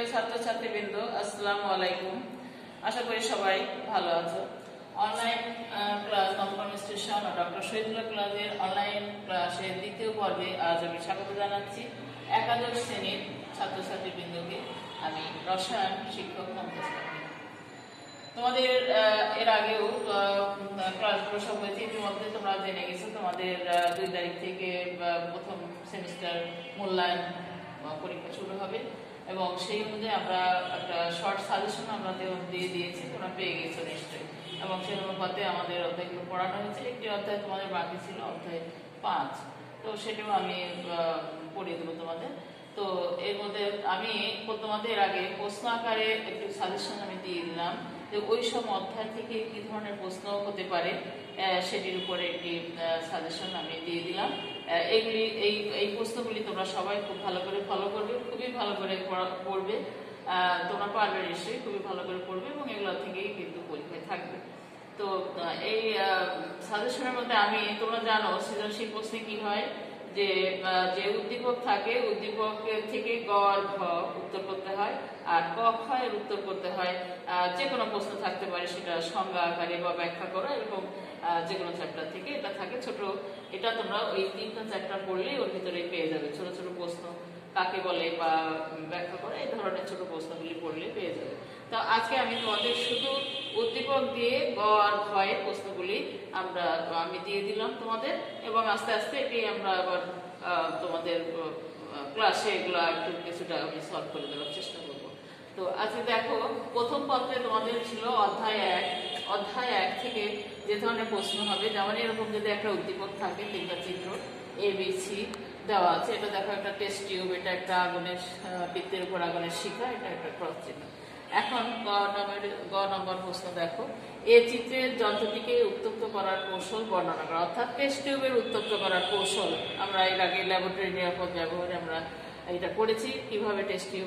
ছাত্রছাত্রীবৃন্দ, আসসালামু আলাইকুম। আশা করি সবাই ভালো আছো। অনলাইন ক্লাস কনফারেন্সেশন ও ডক্টর শহীদুল্লাহ ক্লাসের অনলাইন ক্লাসের দ্বিতীয় পর্বে আজ আমি স্বাগত জানাচ্ছি একাদশ শ্রেণীর ছাত্রছাত্রীবৃন্দকে। আমি রসায়ন শিক্ষক মমতাজ। তোমাদের এর আগেও ক্লাসগুলো সব হয়েছে, ইতিমধ্যে তোমরা জেনে গেছো তোমাদের 2 তারিখ থেকে প্রথম সেমিস্টার মূল্যায়ন পরীক্ষা শুরু হবে এবং সেই অনুযায়ী আমরা একটা শর্ট সাজেশন আমরা দিয়ে দিয়েছি, তোমরা পেয়ে গেছো নিশ্চয়ই। এবং সেই অনুপাতে আমাদের অধ্যায়গুলো পড়ানো হয়েছে। একটি অধ্যায় তোমাদের বাকি ছিল, অধ্যায় 5, তো সেটাও আমি পড়িয়ে দেবো তোমাদের। তো এর মধ্যে আমি তোমাদের আগে প্রশ্ন আকারে একটু সাজেশন আমি দিয়ে দিলাম যে ওই সব অধ্যায় থেকে কি ধরনের প্রশ্ন হতে পারে সেটির উপরে একটি সাজেশন আমি দিয়ে দিলাম। এই প্রশ্নগুলি তোমরা সবাই খুব ভালো করে ফলো করবে, খুবই ভালো করে পড়বে। তোমরা পারবে নিশ্চয়ই, খুবই ভালো করে পড়বে এবং এগুলো থেকেই কিন্তু পরীক্ষায় থাকবে। তো এই সাজেশনের মধ্যে তোমরা জানো সৃজনশীল প্রশ্নে কি হয় যে উদ্দীপক থাকে, উদ্দীপক থেকে গ আর ঘ উত্তর করতে হয়, আর ক খ এর উত্তর করতে হয়। যে কোনো প্রশ্ন থাকতে পারে, সেটা সংজ্ঞা আকারে বা ব্যাখ্যা করা, এরকম যে কোনো চ্যাপ্টার থেকে এটা থাকে ছোট। এটা তোমরা ওই 3টা চ্যাপ্টার পড়লেই ওর ভিতরে পেয়ে যাবে। ছোট ছোট প্রশ্ন কাকে বলে বা ব্যাখ্যা করা, এই ধরনের ছোট প্রশ্নগুলি পড়লে পেয়ে যাবে। তো আজকে আমি তোমাদের শুধু উদ্দীপক দিয়ে গ আর ঘ এর প্রশ্নগুলি আমি দিয়ে দিলাম তোমাদের, এবং আস্তে আস্তে এটি আমরা আবার তোমাদের ক্লাসে এগুলো একটু কিছুটা আমি সলভ করে দেওয়ার চেষ্টা করবো। তো আজকে দেখো, প্রথম পত্রে তোমাদের ছিল অধ্যায় 1। অধ্যায় 1 থেকে যে ধরনের প্রশ্ন হবে, যেমন এরকম যদি একটা উদ্দীপক থাকে, 3টা চিত্র ABC দেওয়া আছে। এটা দেখো একটা টেস্ট টিউব, এটা একটা আগুনের বৃত্তের উপর আগুনের শিখা, এটা একটা ক্রস চিহ্ন। এখন গ নম্বর প্রশ্ন দেখো, এই চিত্রের যন্ত্রটিকে উত্তপ্ত করার কৌশল বর্ণনা করা। অর্থাৎ টেস্ট টিউবের উত্তপ্ত করার কৌশল আমরা এর আগে ল্যাবরেটরি নিরাপদ ব্যবহারে আমরা এটা করেছি, কিভাবে টেস্ট টিউব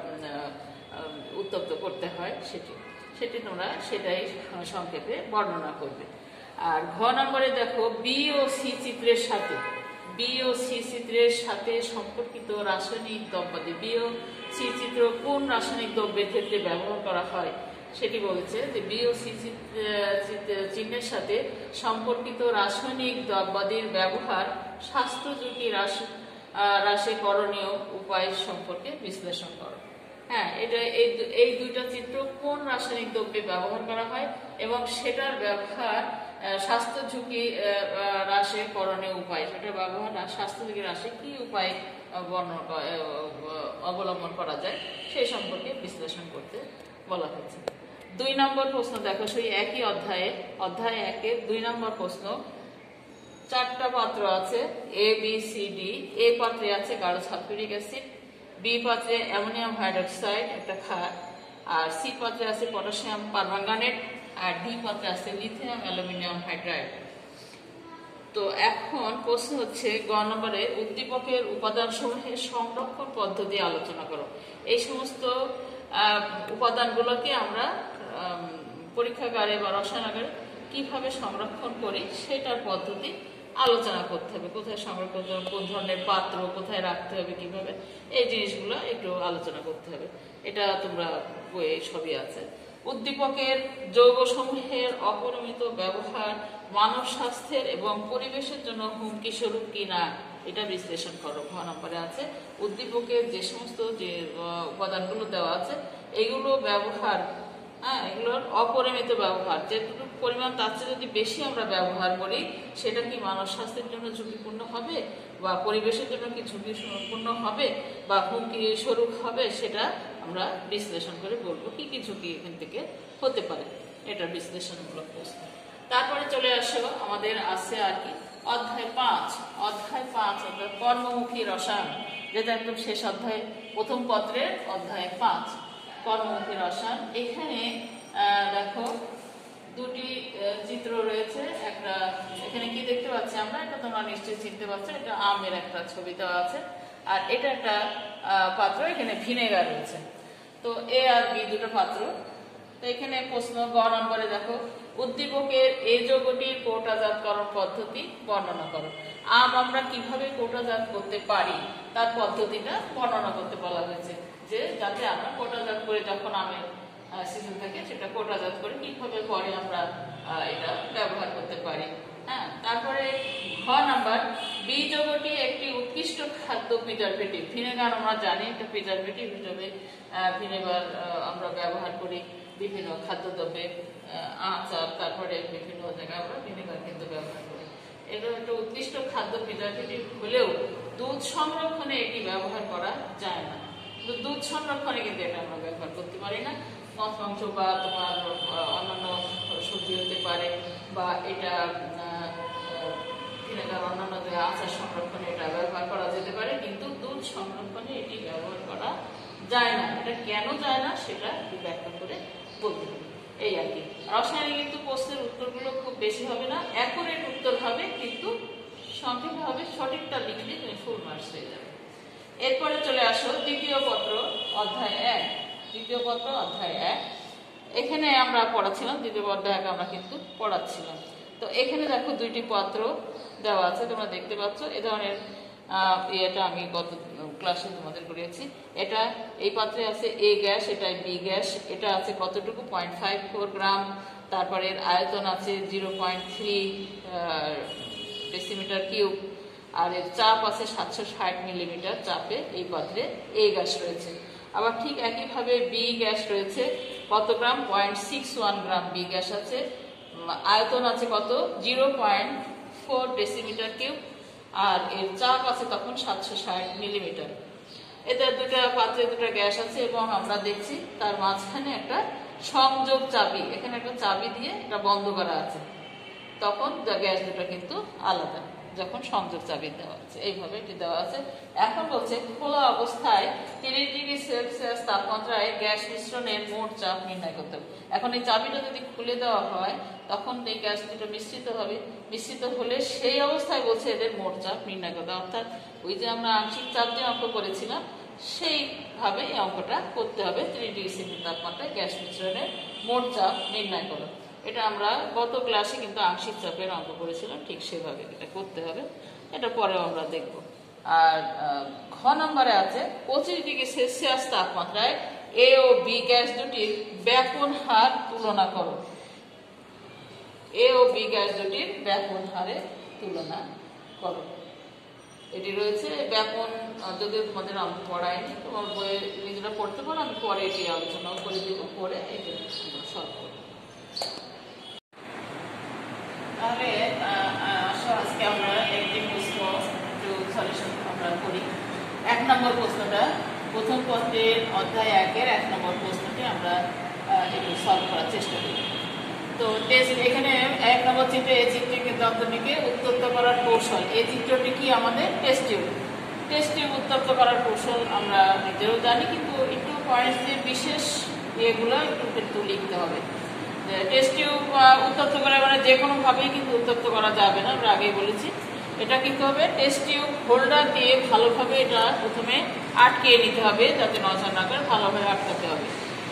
উত্তপ্ত করতে হয় সেটি তোমরা সেটাই সংক্ষেপে বর্ণনা করবে। আর ঘ নম্বরে দেখো, বি ও সি চিত্রের সাথে সম্পর্কিত রাসায়নিক দ্রব্যাদি। বি ও সি চিত্র কোন রাসায়নিক দ্রব্যের ক্ষেত্রে ব্যবহার করা হয় সেটি বলেছে যে বি ও সি চিহ্নের সাথে সম্পর্কিত রাসায়নিক দ্রব্যাদির ব্যবহার স্বাস্থ্য ঝুঁকি হ্রাসে করণীয় উপায় সম্পর্কে বিশ্লেষণ করো। হ্যাঁ, এই 2টা চিত্র কোন রাসায়নিক দ্রব্যে ব্যবহার করা হয় এবং সেটার ব্যবহার স্বাস্থ্য ঝুঁকি হ্রাসে করণীয় উপায়, সেটার ব্যবহার স্বাস্থ্য ঝুঁকি হ্রাসে কি উপায় অবলম্বন করা যায় সেই সম্পর্কে বিশ্লেষণ করতে বলা হয়েছে। 2 নম্বর প্রশ্ন দেখো, সেই একই অধ্যায় 1-এর 2 নম্বর প্রশ্ন। 4টা পাত্র আছে ABCD। এ পাত্রে আছে গাঢ় সালফিউরিক অ্যাসিড, বি পাত্রে অ্যামোনিয়াম হাইড্রক্সাইড একটা ক্ষার, আর সি পাত্রে আছে পটাশিয়াম পারম্যাঙ্গানেট, আর ডি পাত্রে আছে লিথিয়াম অ্যালুমিনিয়াম হাইড্রাইড। তো এখন প্রশ্ন হচ্ছে গ নম্বরে, উদ্দীপকের উপাদানসমূহের সংরক্ষণ পদ্ধতি আলোচনা করো। এই সমস্ত উপাদানগুলোকে আমরা পরীক্ষাগারে বা রসায়নাগারে কিভাবে সংরক্ষণ করি সেটার পদ্ধতি আলোচনা করতে হবে। কোথায় সংরক্ষণ, কোন ধরনের পাত্র কোথায় রাখতে হবে, কিভাবে, এই জিনিসগুলো একটু আলোচনা করতে হবে। এটা তোমরা বইয়ে সবই আছে। উদ্দীপকের যৌগসমূহের অপরিমিত ব্যবহার মানব স্বাস্থ্যের এবং পরিবেশের জন্য হুমকি স্বরূপ কিনা এটা বিশ্লেষণ করো। ঘ নম্বরে আছে উদ্দীপকের যে সমস্ত যে উপাদানগুলো দেওয়া আছে এগুলো ব্যবহার, এগুলোর অপরিমিত ব্যবহার, যেটুকু পরিমাণ তার চেয়ে যদি বেশি আমরা ব্যবহার করি সেটা কি মানব স্বাস্থ্যের জন্য ঝুঁকিপূর্ণ হবে বা পরিবেশের জন্য কি ঝুঁকিপূর্ণ হবে বা হুমকি স্বরূপ হবে, সেটা আমরা বিশ্লেষণ করে বলবো কি কি ঝুঁকি এখান থেকে হতে পারে। এটা বিশ্লেষণমূলক প্রশ্ন। তারপরে চলে আসো, আমাদের আছে আর কি অধ্যায় 5 অর্থাৎ কর্মমুখী রসায়ন, যেটা একদম শেষ অধ্যায়, প্রথম পত্রের অধ্যায় 5 কর্মমুখী রসায়ন। এখানে দেখো 2টি চিত্র রয়েছে। একটা এখানে কি দেখতে পাচ্ছি আমরা, এটা তোমরা নিশ্চয়ই চিনতে পারছো, এটা আমের একটা ছবি দেওয়া আছে, আর এটা একটা পাত্র, এখানে ভিনেগার রয়েছে। তো এ আর বি 2টো পাত্র। তো এখানে প্রশ্ন গ নম্বরে দেখো, উদ্দীপকের এই যৌগটির কৌটাজাতকরণ পদ্ধতি বর্ণনা করো। আমরা কিভাবে কৌটাজাত করতে পারি তার পদ্ধতিটা বর্ণনা করতে বলা হয়েছে। যে যাতে আমরা কোটাজাত করে যখন আমের সিজন থাকে সেটা কোটাজাত করে কিভাবে পরে আমরা এটা ব্যবহার করতে পারি। হ্যাঁ, তারপরে ঘ নাম্বার, বীজগটি একটি উৎকৃষ্ট খাদ্য প্রিজারভেটিভ। ভিনেগার আমরা জানি একটা প্রিজারভেটিভ হিসেবে ভিনেগার আমরা ব্যবহার করি বিভিন্ন খাদ্যদ্রব্যে, আচার, তারপরে বিভিন্ন জায়গায় আমরা ভিনেগার কিন্তু ব্যবহার করি। এটা একটা উৎকৃষ্ট খাদ্য প্রিজারভেটিভ হলেও দুধ সংরক্ষণে এটি ব্যবহার করা যায় না। দুধ সংরক্ষণে কিন্তু এটা আমরা ব্যবহার করতে পারি না। মাছ মাংস বা তোমার অন্যান্য সবজি হতে পারে, বা এটা ভিনেগার অন্যান্য যে আচার সংরক্ষণে এটা ব্যবহার করা যেতে পারে, কিন্তু দুধ সংরক্ষণে এটি ব্যবহার করা যায় না। এটা কেন যায় না সেটা ব্যাখ্যা করে বলতে হবে, এই আর কি। রসায়নে কিন্তু প্রশ্নের উত্তরগুলো খুব বেশি হবে না, অ্যাকুরেট উত্তর হবে, কিন্তু সংক্ষেপে হবে, সঠিকটা লিখলে তুমি ফুল মার্কস হয়ে যাবে। এরপরে চলে আসো দ্বিতীয় পত্র অধ্যায় 1। দ্বিতীয় পত্র অধ্যায় 1 এখানে আমরা পড়াচ্ছিলাম, দ্বিতীয় অধ্যায় আমরা কিন্তু পড়াচ্ছিলাম। তো এখানে দেখো দুইটি পত্র দেওয়া আছে, তোমরা দেখতে পাচ্ছ। এ ধরনের এটা আমি গত ক্লাসে তোমাদের করিয়েছি। এটা এই পাত্রে আছে এ গ্যাস, এটা বি গ্যাস, এটা আছে কতটুকু 0.54 গ্রাম, তারপরে এর আয়তন আছে 0.3 ডেসিমিটার কিউব, আর এর চাপ আছে 760 মিলিমিটার চাপে এই পাত্রে এ গ্যাস রয়েছে। আবার ঠিক একইভাবে বি গ্যাস রয়েছে, কত গ্রাম, 0.61 গ্রাম বি গ্যাস আছে, আয়তন আছে কত, 0.4 ডেসিমিটার কিউব, আর এর চাপ আছে তখন 760 মিলিমিটার। এটা দুটা পাত্রে দুটা গ্যাস আছে, এবং আমরা দেখছি তার মাঝখানে একটা সংযোগ চাবি, এখানে একটা চাবি দিয়ে এটা বন্ধ করা আছে, তখন গ্যাস দুটো কিন্তু আলাদা যখন সংযোগ চাবি দেওয়া আছে, এইভাবে এটি দেওয়া আছে। এখন বলছে খোলা অবস্থায় 30 ডিগ্রি সেলসিয়াস তাপমাত্রায় গ্যাস মিশ্রণের মোট চাপ নির্ণয় করতে হবে। এখন এই চাবিটা যদি খুলে দেওয়া হয় তখন এই গ্যাস দুটো মিশ্রিত হবে, মিশ্রিত হলে সেই অবস্থায় বলছে এদের মোট চাপ নির্ণয় করতে হবে। অর্থাৎ ওই যে আমরা আংশিক চাপ যে অঙ্ক করেছিলাম সেইভাবে এই অঙ্কটা করতে হবে। 30 ডিগ্রি সেলসিয়াস তাপমাত্রায় গ্যাস মিশ্রণের মোট চাপ নির্ণয় করো। এটা আমরা গত ক্লাসে কিন্তু আংশিক চাপের অঙ্ক করেছিলাম, ঠিক সেভাবে এটা করতে হবে, এটা পরেও আমরা দেখব। আর ঘ নম্বরে আছে 25 ডিগ্রি সেলসিয়াস তাপমাত্রায় এ ও বি গ্যাস দুটির ব্যাপন হার তুলনা করো। এ ও বি গ্যাস দুটির ব্যাপন হারে তুলনা করো। এটি রয়েছে ব্যাপন, যদিও তোমাদের অঙ্ক পড়ায়নি, তোমার বইয়ে নিজেরা পড়তে পারো, আমি পরে এটি আলোচনাও করে দেবো, পরে এটি সলভ করবো। তাহলে আজকে আমরা একটি প্রশ্ন একটু সলিউশন আমরা করি। 1 নম্বর প্রশ্নটা, প্রথম পত্রের অধ্যায় 1-এর 1 নম্বর প্রশ্নটি আমরা একটু সলভ করার চেষ্টা করি। তো এখানে 1 নম্বর চিত্রে, এই চিত্রকে দন্তনিকে উত্তপ্ত করার কৌশল, এই চিত্রটি কি আমাদের টেস্ট টিউব। টেস্ট টিউব উত্তপ্ত করার কৌশল আমরা নিজেও জানি, কিন্তু একটু পয়েন্টস দিয়ে বিশেষ এগুলো একটু লিখতে হবে। টেস্ট টিউব উত্তপ্ত করা মানে যে কোনোভাবেই কিন্তু উত্তপ্ত করা যাবে না, আমরা আগেই বলেছি। এটা কিন্তু হবে টেস্ট টিউব হোল্ডার দিয়ে ভালোভাবে এটা প্রথমে আটকে নিতে হবে, যাতে নজর না করে ভালোভাবে আটকাতে হবে।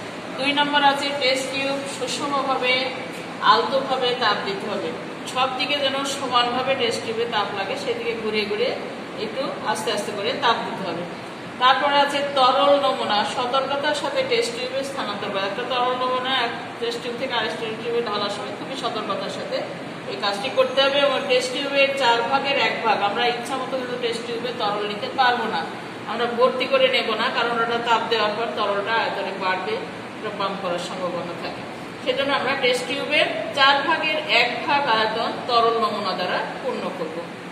2 নম্বর আছে টেস্ট টিউব সুষমভাবে আলতোভাবে তাপ দিতে হবে, সব দিকে যেন সমানভাবে টেস্ট টিউবে তাপ লাগে, সেদিকে ঘুরে ঘুরে একটু আস্তে আস্তে করে তাপ দিতে হবে। তারপরে আছে তরল নমুনা সতর্কতার সাথে টেস্ট টিউবে স্থানান্তর করা। একটা তরল নমুনা এক টেস্ট টিউব থেকে আরেক টেস্ট টিউবে ঢালার সময় খুবই সতর্কতার সাথে এই কাজটি করতে হবে। এবং টেস্ট টিউবের 4 ভাগের 1 ভাগ আমরা ইচ্ছা মতো কিন্তু টেস্ট টিউবে তরল নিতে পারবো না, আমরা ভর্তি করে নেব না, কারণ ওটা তাপ দেওয়ার পর তরলটা আয়তনে বাড়বে, ওটা পাম্প করার সম্ভাবনা থাকে। সেজন্য আমরা টেস্ট টিউবের 4 ভাগের 1 ভাগ আয়তন তরল নমুনা দ্বারা পূর্ণ করব।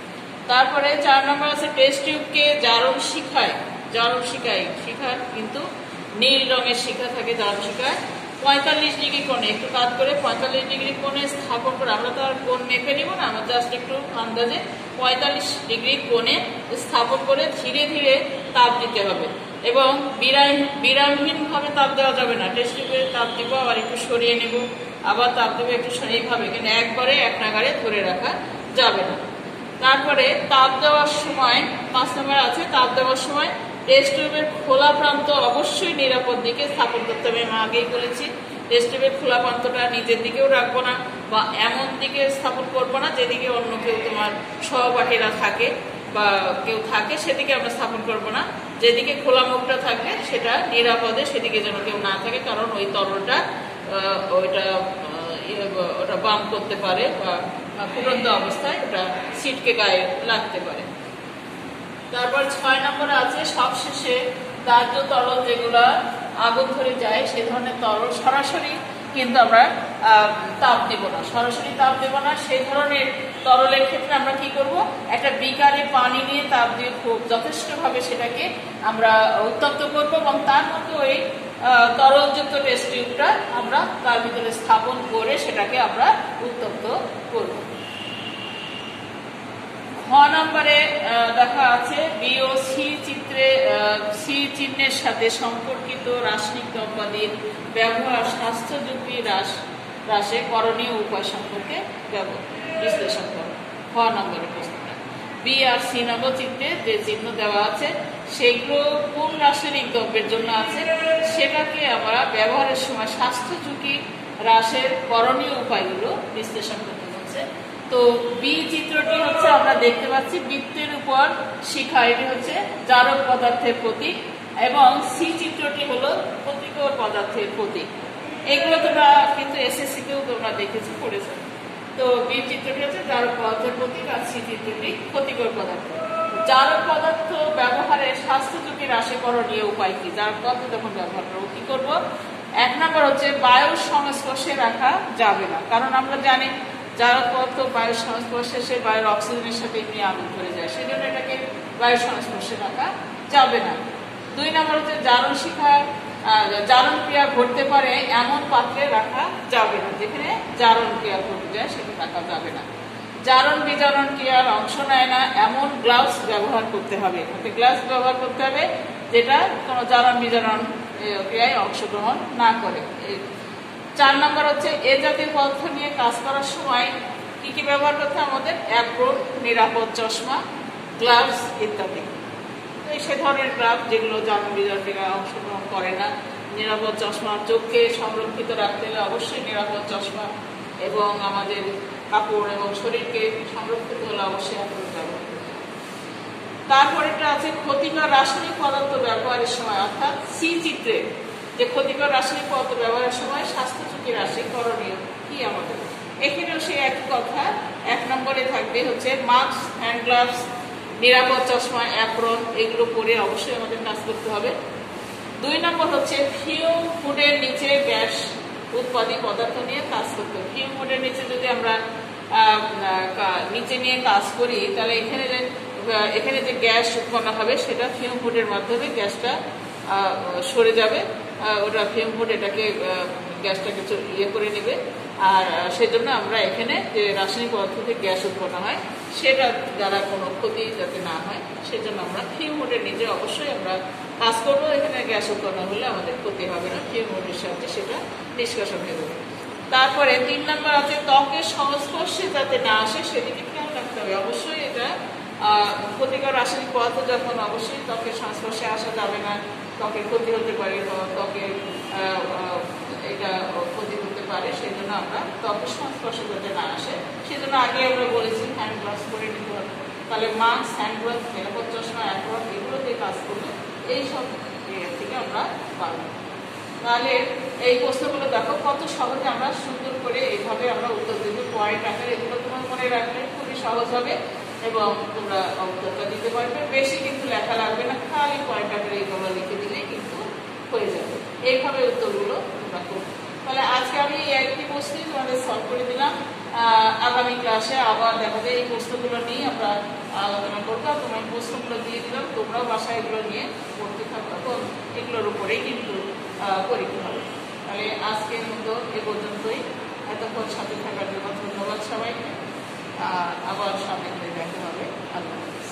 তারপরে 4 নম্বর আছে টেস্ট টিউবকে জারণ শিখায়, জারণ শিখার কিন্তু নীল রঙের শিখা থাকে, জারণ শিখায় 45 ডিগ্রি কোণে, একটু কাজ করে 45 ডিগ্রি কোণে স্থাপন করে, আমরা তো আর কোণ মেপে নিব না, আমরা জাস্ট একটু আন্দাজে 45 ডিগ্রি কোণে স্থাপন করে ধীরে ধীরে তাপ দিতে হবে। এবং বিরামহীনভাবে তাপ দেওয়া যাবে না, টেস্ট টিউবে তাপ দিব, আবার একটু সরিয়ে নেব, আবার তাপ দেবো একটু এইভাবে, কিন্তু একবারে এক নাগাড়ে ধরে রাখা যাবে না। তারপরে তাপ দেওয়ার সময় 5 নম্বর আছে তাপ দেওয়ার সময় টেস্ট টিউবের খোলা প্রান্ত অবশ্যই নিরাপদ দিকে স্থাপন করতে হবে। আমি আগেই বলেছি টেস্ট টিউবের খোলা প্রান্তটা নিজের দিকেও রাখবো না, বা এমন দিকে স্থাপন করবো না যেদিকে অন্য কেউ তোমার সহপাঠীরা থাকে বা কেউ থাকে, সেদিকে আমরা স্থাপন করবো না, যেদিকে খোলা মুখটা থাকবে সেটা নিরাপদে সেদিকে যেন কেউ না থাকে, কারণ ওই তরলটা ওটা বাম করতে পারে বা ফুটন্ত অবস্থায় ওটা সিটকে গায়ে লাগতে পারে। তারপর 6 নম্বরে আছে সবশেষে দাহ্য তরল যেগুলো আগুন ধরে যায় সে ধরনের তরল সরাসরি কিন্তু আমরা তাপ দেব না, সরাসরি তাপ দেব না। সেই ধরনের তরলের ক্ষেত্রে আমরা কি করব, একটা বিকারে পানি নিয়ে তাপ দিয়ে খুব যথেষ্টভাবে সেটাকে আমরা উত্তপ্ত করব এবং তার মধ্যে ওই তরলযুক্ত টেস্ট টিউবটা আমরা তার ভিতরে স্থাপন করে সেটাকে আমরা উত্তপ্ত করব। খ নম্বরে দেখা আছে বি ও সি চিত্রে সি চিহ্নের সাথে সম্পর্কিত রাসায়নিক দ্রব্যাদির ব্যবহার স্বাস্থ্য ঝুঁকি হ্রাসে করণীয় উপায় সম্পর্কে বিশ্লেষণ করো। খ নম্বরের প্রশ্নটা বি আর সি নম্বর চিত্রে যে চিহ্ন দেওয়া আছে সেগুলো কোন রাসায়নিক দ্রব্যের জন্য আছে সেটাকে আমরা ব্যবহারের সময় স্বাস্থ্য ঝুঁকি হ্রাসের করণীয় উপায়গুলো বিশ্লেষণ করতে বলছে। তো বি চিত্রটি হচ্ছে আমরা দেখতে পাচ্ছি বৃত্তের উপর শিখা, এটি হচ্ছে জারক পদার্থের প্রতীক, এবং সি চিত্রটি হলো ক্ষতিকর পদার্থের প্রতীক। এগুলো তোমরা কিন্তু এসএসসি তেও তোমরা দেখেছো, পড়েছো। তো বি চিত্রটি হচ্ছে জারক পদার্থের প্রতীক আর সি চিত্রটি ক্ষতিকর পদার্থ। জারক পদার্থ ব্যবহারে স্বাস্থ্য ঝুঁকি হ্রাসে করণীয় উপায় কি? জারক পদার্থ যখন ব্যবহার করবো কি করবো? 1 নম্বর হচ্ছে বায়ুর সংস্পর্শে রাখা যাবে না, কারণ আমরা জানি জারক পদার্থ বায়ুর সংস্পর্শে সে বায়ুর অক্সিজেনের সাথে এমনি আগুন ধরে যায়, সেই জন্য এটাকে বায়ুর সংস্পর্শে রাখা যাবে না। 2 নম্বর হচ্ছে জারণ ক্রিয়া ঘটতে পারে এমন পাত্রে রাখা যাবে না, যেখানে জারণ ক্রিয়া ঘটে যায় সেটা রাখা যাবে না। জারণ বিজারণ ক্রিয়ার অংশ নেয় না এমন গ্লাভস ব্যবহার করতে হবে, গ্লাভস ব্যবহার করতে হবে যেটা কোনো জারণ বিজারণ ক্রিয়ায় অংশগ্রহণ না করে। 4 নম্বর হচ্ছে এ জাতীয় পদার্থ নিয়ে কাজ করার সময় কি কি ব্যবহার করতে হবে আমাদের? অ্যাপ্রন, নিরাপদ চশমা, গ্লাভস ইত্যাদি। সে ধরনের গ্লাভস যেগুলো জারণ বিজারণ ক্রিয়ায় অংশগ্রহণ করে না। নিরাপদ চশমা, চোখকে সংরক্ষিত রাখতে হলে অবশ্যই নিরাপদ চশমা, এবং আমাদের কাপড় এবং শরীরকে সংরক্ষিত হলে অবশ্যই অ্যাপ্রন ব্যবহার করতে হবে। তারপরেটা আছে ক্ষতিকর রাসায়নিক পদার্থ ব্যবহারের সময়, অর্থাৎ সি চিত্রে যে ক্ষতিকর রাসায়নিক পদার্থ ব্যবহারের সময় স্বাস্থ্য ঝুঁকি হ্রাসে করণীয় কি আমাদের। এখানেও সেই একই কথা, 1 নম্বরে থাকবে হচ্ছে মাস্ক, হ্যান্ড গ্লাভস, নিরাপদ চশমা, অ্যাপ্রন, এগুলো পরে অবশ্যই আমাদের কাজ করতে হবে। 2 নম্বর হচ্ছে ফিউম হুডের নিচে গ্যাস উৎপাদী পদার্থ নিয়ে কাজ করতে হবে। ফিউম হুডের নিচে যদি আমরা নিচে নিয়ে কাজ করি তাহলে এখানে যে গ্যাস উৎপন্ন হবে সেটা ফিউম হুডের মাধ্যমে গ্যাসটা সরে যাবে, ওটা ফিউম হুড এটাকে গ্যাসটাকে করে নেবে। আর সেজন্য আমরা এখানে যে রাসায়নিক পদার্থ থেকে গ্যাস উৎপন্ন হয় সেটা দ্বারা কোনো ক্ষতি যাতে না হয় সেজন্য আমরা ফিউম হুডের নিচে অবশ্যই আমরা কাজ করবো। এখানে গ্যাস উৎপন্ন হলে আমাদের ক্ষতি হবে না, ফিউম হুডের সাহায্যে সেটা নিষ্কাশন হয়ে যাবে। তারপরে 3 নম্বর আছে ত্বকের সংস্পর্শে যাতে না আসে সেদিকে খেয়াল রাখতে হবে। অবশ্যই এটা ক্ষতিকর রাসায়নিক পদার্থ যখন অবশ্যই ত্বকের সংস্পর্শে আসা যাবে না, ত্বকের ক্ষতি হতে পারে, ত্বকের এটা ক্ষতি হতে পারে, সেই জন্য আমরা ত্বকের সংস্পর্শে যাতে না আসে সেজন্য আগে আমরা বলেছি হ্যান্ড গ্লাভস পরে নিতে হবে। তাহলে মাস্ক, হ্যান্ড গ্লাভস, নিরাপদ চশমা, অ্যাপ্রন এগুলো দিয়ে কাজ করলে এইসব থেকে আমরা পাবো। তাহলে এই প্রশ্নগুলো দেখো কত সহজে আমরা সুন্দর করে এইভাবে আমরা উত্তর দেবো, পয়েন্ট আকারে। এগুলো তোমার মনে রাখলে খুবই সহজ হবে এবং তোমরা উত্তরটা দিতে পারবে। বেশি কিন্তু লেখা লাগবে না, খালি পয়েন্ট আকারে এইগুলো লিখে দিলেই কিন্তু হয়ে যাবে। এইভাবে উত্তরগুলো তোমরা করবে। তাহলে আজকে আমি এই একটি প্রশ্নই তোমাদের সলভ করে দিলাম। আগামী ক্লাসে আবার দেখা যায় এই প্রশ্নগুলো নিয়ে আমরা আলোচনা করবো। তোমার প্রশ্নগুলো দিয়ে দিলাম, তোমরাও বাসায় এগুলো নিয়ে পড়তে থাকো এবং এগুলোর উপরেই কিন্তু পরীক্ষা হবে। তাহলে আজকের মতো এ পর্যন্তই। এতক্ষণ সাথে থাকার জন্য ধন্যবাদ সবাইকে। আবার সামনে দেখা হবে। আল্লাহ হাফেজ।